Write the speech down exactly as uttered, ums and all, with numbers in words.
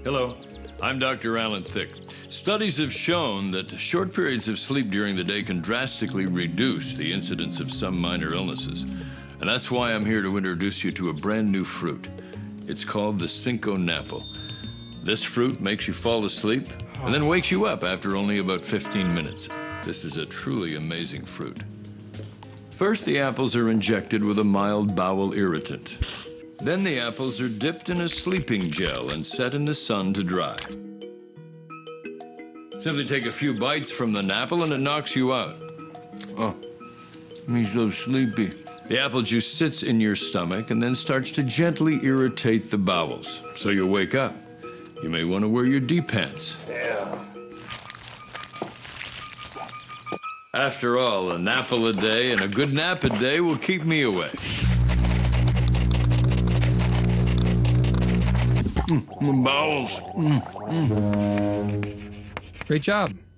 Hello, I'm Doctor Alan Thicke. Studies have shown that short periods of sleep during the day can drastically reduce the incidence of some minor illnesses. And that's why I'm here to introduce you to a brand new fruit. It's called the Cinco Napple. This fruit makes you fall asleep and then wakes you up after only about fifteen minutes. This is a truly amazing fruit. First, the apples are injected with a mild bowel irritant. Then the apples are dipped in a sleeping gel and set in the sun to dry. Simply take a few bites from the napple and it knocks you out. Oh, me so sleepy. The apple juice sits in your stomach and then starts to gently irritate the bowels, so you wake up. You may want to wear your D-pants. Yeah. After all, a napple a day and a good nap a day will keep me awake. Mm, my bowels. Mm, mm. Great job.